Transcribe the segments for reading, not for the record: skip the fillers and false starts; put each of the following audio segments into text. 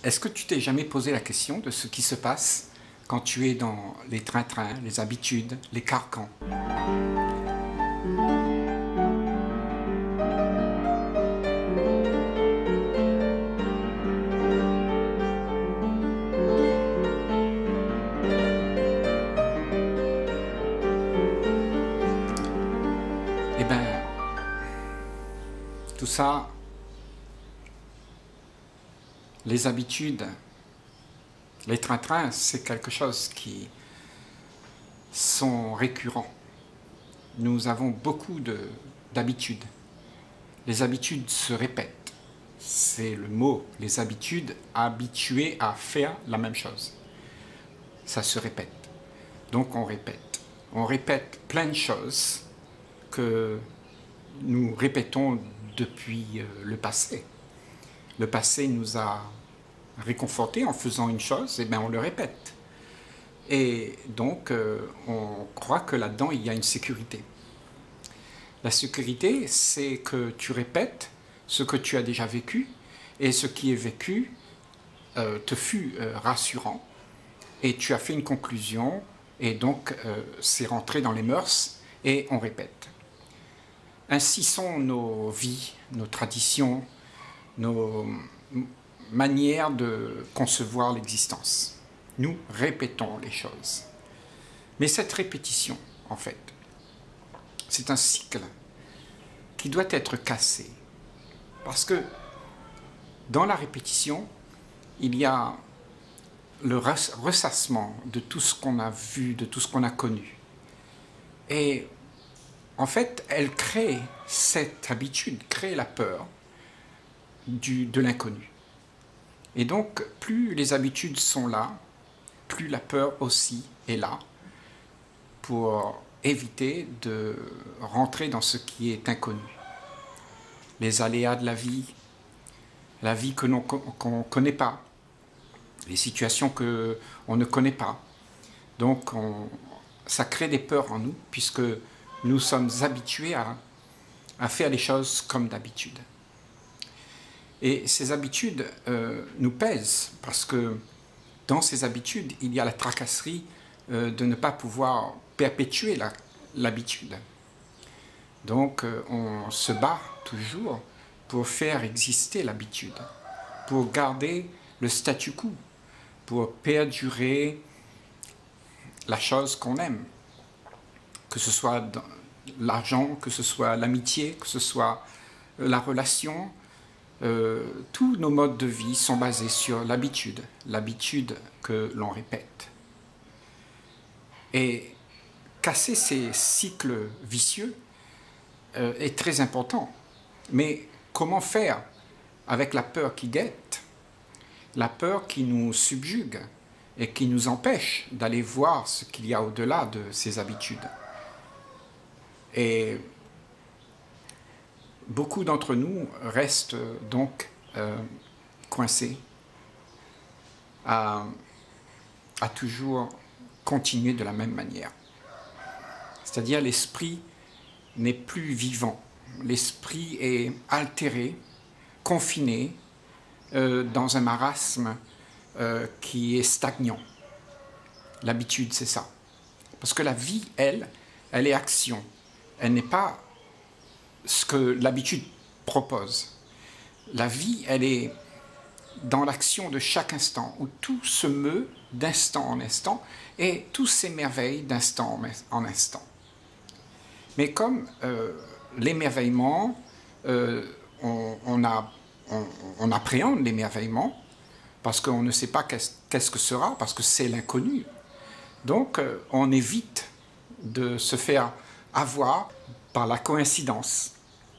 Est-ce que tu t'es jamais posé la question de ce qui se passe quand tu es dans les trains-trains, les habitudes, les carcans? Eh bien, tout ça, les habitudes, les trains-trains, c'est quelque chose qui sont récurrents. Nous avons beaucoup d'habitudes. Les habitudes se répètent. C'est le mot, les habitudes, habituées à faire la même chose. Ça se répète. Donc on répète. On répète plein de choses que nous répétons depuis le passé. Le passé nous a réconfortés en faisant une chose, et bien on le répète. Et donc on croit que là-dedans il y a une sécurité. La sécurité, c'est que tu répètes ce que tu as déjà vécu, et ce qui est vécu te fut rassurant, et tu as fait une conclusion, et donc c'est rentré dans les mœurs, et on répète. Ainsi sont nos vies, nos traditions, nos manières de concevoir l'existence. Nous répétons les choses. Mais cette répétition, en fait, c'est un cycle qui doit être cassé. Parce que dans la répétition, il y a le ressassement de tout ce qu'on a vu, de tout ce qu'on a connu. Et en fait, elle crée cette habitude, crée la peur de l'inconnu. Et donc, plus les habitudes sont là, plus la peur aussi est là, pour éviter de rentrer dans ce qui est inconnu. Les aléas de la vie qu'on ne connaît pas, les situations qu'on ne connaît pas. Donc, ça crée des peurs en nous, puisque nous sommes habitués à faire les choses comme d'habitude. Et ces habitudes nous pèsent, parce que dans ces habitudes, il y a la tracasserie de ne pas pouvoir perpétuer l'habitude. Donc on se bat toujours pour faire exister l'habitude, pour garder le statu quo, pour perdurer la chose qu'on aime, que ce soit l'argent, que ce soit l'amitié, que ce soit la relation. Tous nos modes de vie sont basés sur l'habitude que l'on répète. Et casser ces cycles vicieux est très important. Mais comment faire avec la peur qui guette, la peur qui nous subjugue et qui nous empêche d'aller voir ce qu'il y a au-delà de ces habitudes? Et beaucoup d'entre nous restent donc coincés à toujours continuer de la même manière. C'est-à-dire l'esprit n'est plus vivant, l'esprit est altéré, confiné dans un marasme qui est stagnant. L'habitude, c'est ça. Parce que la vie, elle est action. Elle n'est pas ce que l'habitude propose. La vie, elle est dans l'action de chaque instant, où tout se meut d'instant en instant, et tout s'émerveille d'instant en instant. Mais comme l'émerveillement, on appréhende l'émerveillement, parce qu'on ne sait pas qu'est-ce que sera, parce que c'est l'inconnu. Donc on évite de se faire avoir par la coïncidence,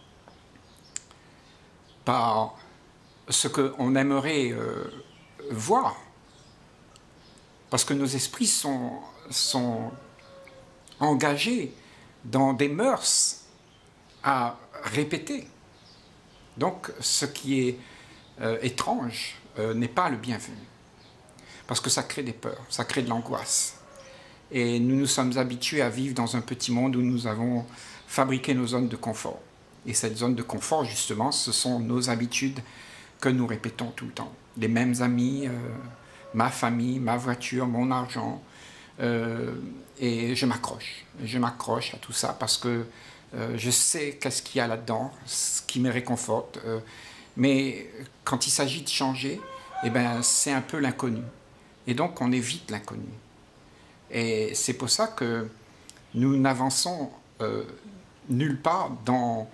par ce qu'on aimerait voir, parce que nos esprits sont engagés dans des mœurs à répéter. Donc ce qui est étrange n'est pas le bienvenu, parce que ça crée des peurs, ça crée de l'angoisse. Et nous nous sommes habitués à vivre dans un petit monde où nous avons fabriqué nos zones de confort. Et cette zone de confort, justement, ce sont nos habitudes que nous répétons tout le temps. Les mêmes amis, ma famille, ma voiture, mon argent. Et je m'accroche à tout ça parce que je sais qu'est-ce qu'il y a là-dedans, ce qui me réconforte. Mais quand il s'agit de changer, eh ben, c'est un peu l'inconnu. Et donc on évite l'inconnu. Et c'est pour ça que nous n'avançons nulle part dans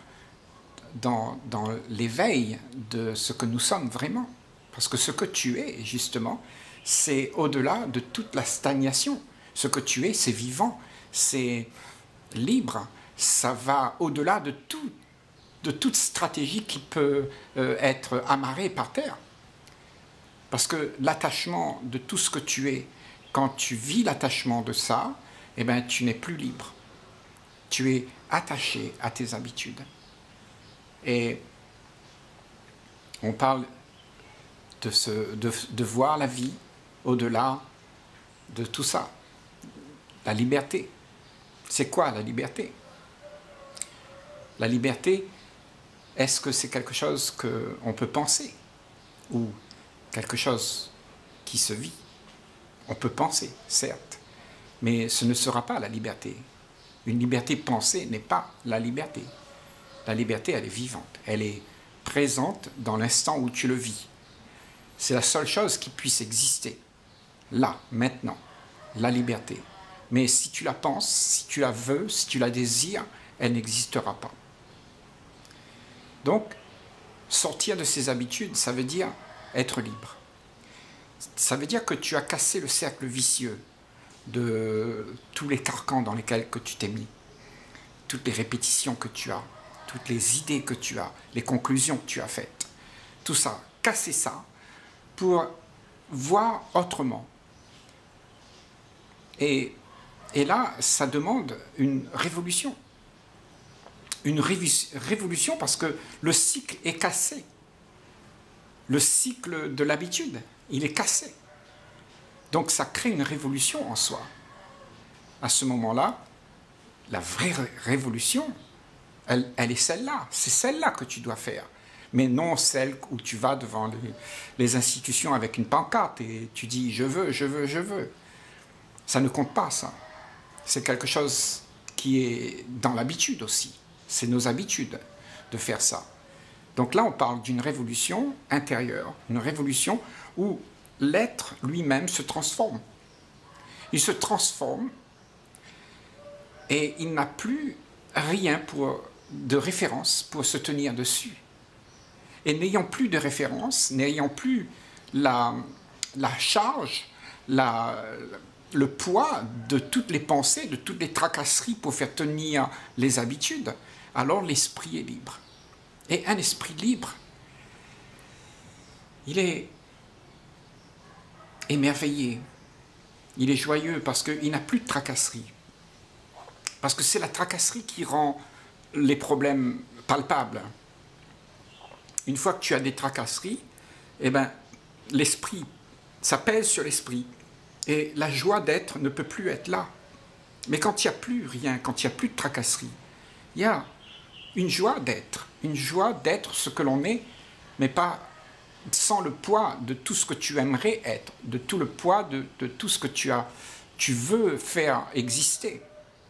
l'éveil de ce que nous sommes vraiment. Parce que ce que tu es, justement, c'est au-delà de toute la stagnation. Ce que tu es, c'est vivant, c'est libre, ça va au-delà de toute stratégie qui peut être amarrée par terre. Parce que l'attachement de tout ce que tu es, quand tu vis l'attachement de ça, eh ben, tu n'es plus libre. Tu es attaché à tes habitudes. Et on parle de voir la vie au-delà de tout ça. La liberté. C'est quoi la liberté? La liberté, est-ce que c'est quelque chose qu'on peut penser ou quelque chose qui se vit? On peut penser, certes, mais ce ne sera pas la liberté. Une liberté pensée n'est pas la liberté. La liberté, elle est vivante, elle est présente dans l'instant où tu le vis. C'est la seule chose qui puisse exister, là, maintenant, la liberté. Mais si tu la penses, si tu la veux, si tu la désires, elle n'existera pas. Donc, sortir de ces habitudes, ça veut dire être libre. Ça veut dire que tu as cassé le cercle vicieux de tous les carcans dans lesquels que tu t'es mis, toutes les répétitions que tu as, toutes les idées que tu as, les conclusions que tu as faites. Tout ça, casser ça pour voir autrement. Et là, ça demande une révolution. Une révolution parce que le cycle est cassé. Le cycle de l'habitude, il est cassé. Donc ça crée une révolution en soi. À ce moment-là, la vraie révolution, elle est celle-là. C'est celle-là que tu dois faire. Mais non celle où tu vas devant les institutions avec une pancarte et tu dis « je veux, je veux, je veux ». Ça ne compte pas, ça. C'est quelque chose qui est dans l'habitude aussi. C'est nos habitudes de faire ça. Donc là, on parle d'une révolution intérieure, une révolution où l'être lui-même se transforme. Il se transforme et il n'a plus rien de référence pour se tenir dessus. Et n'ayant plus de référence, n'ayant plus la charge, le poids de toutes les pensées, de toutes les tracasseries pour faire tenir les habitudes, alors l'esprit est libre. Et un esprit libre, il est émerveillé, il est joyeux parce qu'il n'a plus de tracasseries. Parce que c'est la tracasserie qui rend les problèmes palpables. Une fois que tu as des tracasseries, eh ben, l'esprit, ça pèse sur l'esprit. Et la joie d'être ne peut plus être là. Mais quand il n'y a plus rien, quand il n'y a plus de tracasserie, il y a une joie d'être ce que l'on est, mais pas sans le poids de tout ce que tu aimerais être, de tout le poids de tout ce que tu veux faire exister.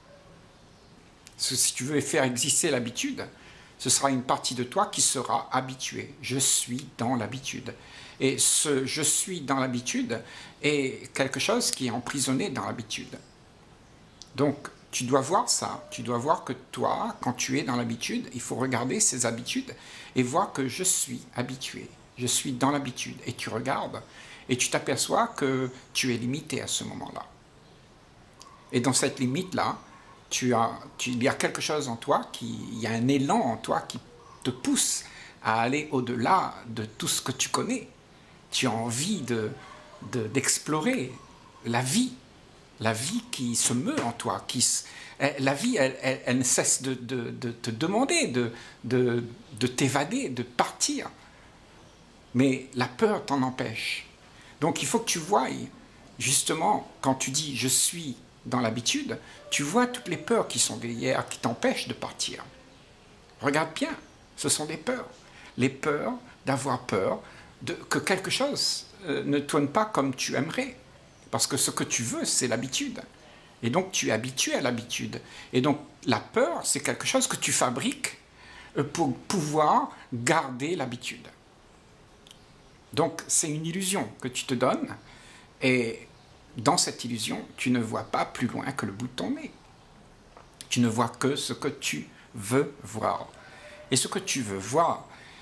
Si tu veux faire exister l'habitude, ce sera une partie de toi qui sera habituée. Je suis dans l'habitude. Et ce « je suis dans l'habitude » est quelque chose qui est emprisonné dans l'habitude. Donc, tu dois voir ça. Tu dois voir que toi, quand tu es dans l'habitude, il faut regarder ces habitudes et voir que je suis habitué. Je suis dans l'habitude. Et tu regardes et tu t'aperçois que tu es limité à ce moment-là. Et dans cette limite-là, il y a quelque chose en toi, il y a un élan en toi qui te pousse à aller au-delà de tout ce que tu connais. Tu as envie d'explorer la vie qui se meut en toi. La vie, elle ne cesse de te demander, de t'évader, de partir. Mais la peur t'en empêche. Donc il faut que tu voies, justement, quand tu dis « je suis » dans l'habitude, tu vois toutes les peurs qui sont derrière, qui t'empêchent de partir. Regarde bien, ce sont des peurs. Les peurs d'avoir peur que quelque chose ne tourne pas comme tu aimerais. Parce que ce que tu veux, c'est l'habitude. Et donc, tu es habitué à l'habitude. Et donc, la peur, c'est quelque chose que tu fabriques pour pouvoir garder l'habitude. Donc, c'est une illusion que tu te donnes. Et dans cette illusion, tu ne vois pas plus loin que le bout de ton nez. Tu ne vois que ce que tu veux voir. Et ce que tu veux voir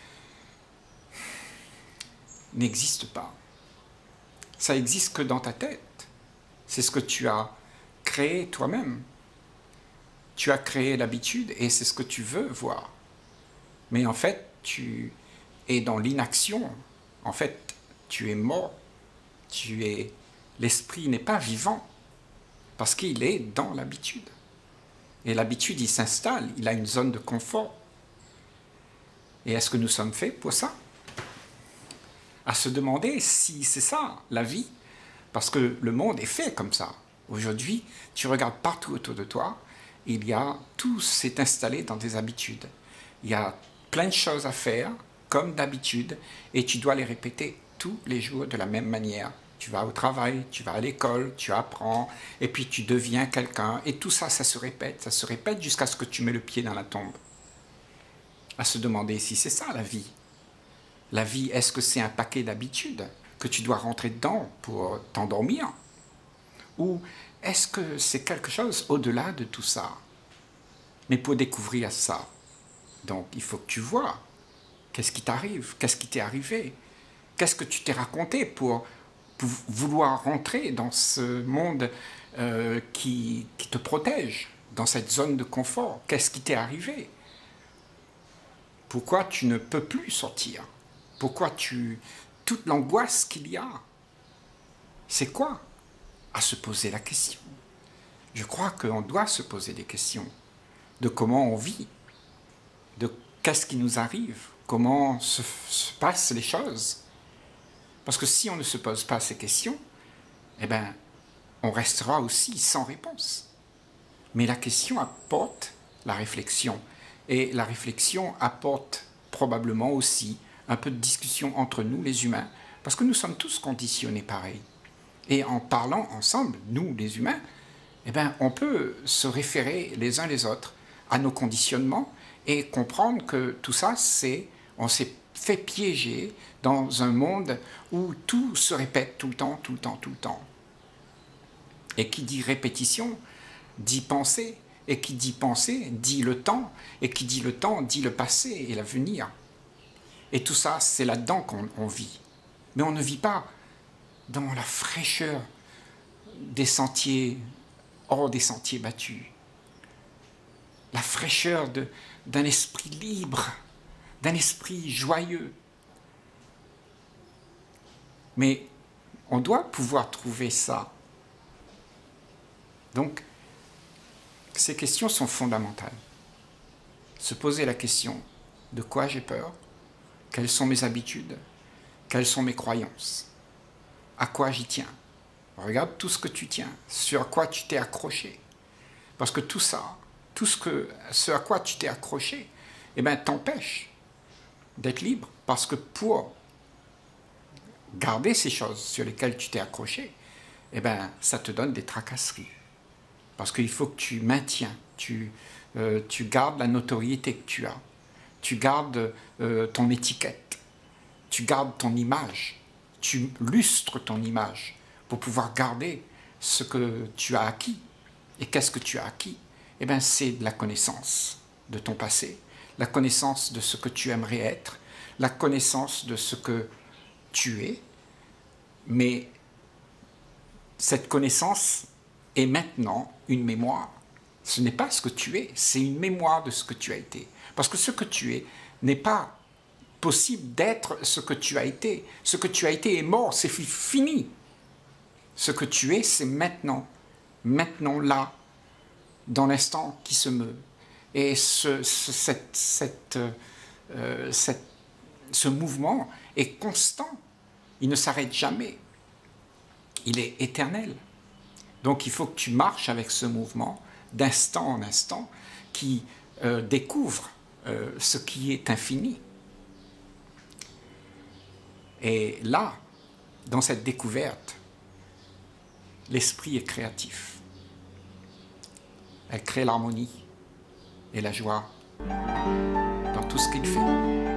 n'existe pas. Ça existe que dans ta tête. C'est ce que tu as créé toi-même. Tu as créé l'habitude et c'est ce que tu veux voir. Mais en fait, tu es dans l'inaction. En fait, tu es mort. L'esprit n'est pas vivant parce qu'il est dans l'habitude. Et l'habitude, il s'installe, il a une zone de confort. Et est-ce que nous sommes faits pour ça? À se demander si c'est ça, la vie. Parce que le monde est fait comme ça. Aujourd'hui, tu regardes partout autour de toi, tout s'est installé dans des habitudes. Il y a plein de choses à faire, comme d'habitude, et tu dois les répéter tous les jours de la même manière. Tu vas au travail, tu vas à l'école, tu apprends, et puis tu deviens quelqu'un, et tout ça, ça se répète jusqu'à ce que tu mets le pied dans la tombe. À se demander si c'est ça la vie. La vie, est-ce que c'est un paquet d'habitudes que tu dois rentrer dedans pour t'endormir? Ou est-ce que c'est quelque chose au-delà de tout ça? Mais pour découvrir ça, donc il faut que tu vois qu'est-ce qui t'arrive, qu'est-ce qui t'est arrivé, qu'est-ce que tu t'es raconté pour vouloir rentrer dans ce monde qui te protège, dans cette zone de confort. Qu'est-ce qui t'est arrivé? Pourquoi tu ne peux plus sortir? Pourquoi toute l'angoisse qu'il y a, c'est quoi? À se poser la question. Je crois qu'on doit se poser des questions de comment on vit, de qu'est-ce qui nous arrive, comment se passent les choses. Parce que si on ne se pose pas ces questions, eh bien, on restera aussi sans réponse. Mais la question apporte la réflexion. Et la réflexion apporte probablement aussi un peu de discussion entre nous, les humains, parce que nous sommes tous conditionnés pareil. Et en parlant ensemble, nous, les humains, eh bien, on peut se référer les uns les autres à nos conditionnements et comprendre que tout ça, on s'est fait piéger dans un monde où tout se répète tout le temps, tout le temps, tout le temps. Et qui dit répétition, dit pensée, et qui dit pensée, dit le temps, et qui dit le temps, dit le passé et l'avenir. Et tout ça, c'est là-dedans qu'on vit. Mais on ne vit pas dans la fraîcheur des sentiers, hors des sentiers battus. La fraîcheur d'un esprit libre, d'un esprit joyeux. Mais on doit pouvoir trouver ça. Donc, ces questions sont fondamentales. Se poser la question, de quoi j'ai peur? Quelles sont mes habitudes? Quelles sont mes croyances? À quoi j'y tiens? Regarde tout ce que tu tiens, sur quoi tu t'es accroché. Parce que tout ça, ce à quoi tu t'es accroché, eh bien, t'empêche d'être libre. Parce que pour garder ces choses sur lesquelles tu t'es accroché, eh bien, ça te donne des tracasseries. Parce qu'il faut que tu maintiens, tu gardes la notoriété que tu as. Tu gardes ton étiquette, tu gardes ton image, tu lustres ton image pour pouvoir garder ce que tu as acquis. Et qu'est-ce que tu as acquis? Eh bien, c'est de la connaissance de ton passé, la connaissance de ce que tu aimerais être, la connaissance de ce que tu es. Mais cette connaissance est maintenant une mémoire. Ce n'est pas ce que tu es, c'est une mémoire de ce que tu as été. Parce que ce que tu es n'est pas possible d'être ce que tu as été. Ce que tu as été est mort, c'est fini. Ce que tu es, c'est maintenant. Maintenant, là, dans l'instant qui se meut. Et ce mouvement est constant. Il ne s'arrête jamais. Il est éternel. Donc il faut que tu marches avec ce mouvement d'instant en instant qui découvre ce qui est infini. Et là, dans cette découverte, l'esprit est créatif. Elle crée l'harmonie et la joie dans tout ce qu'il fait.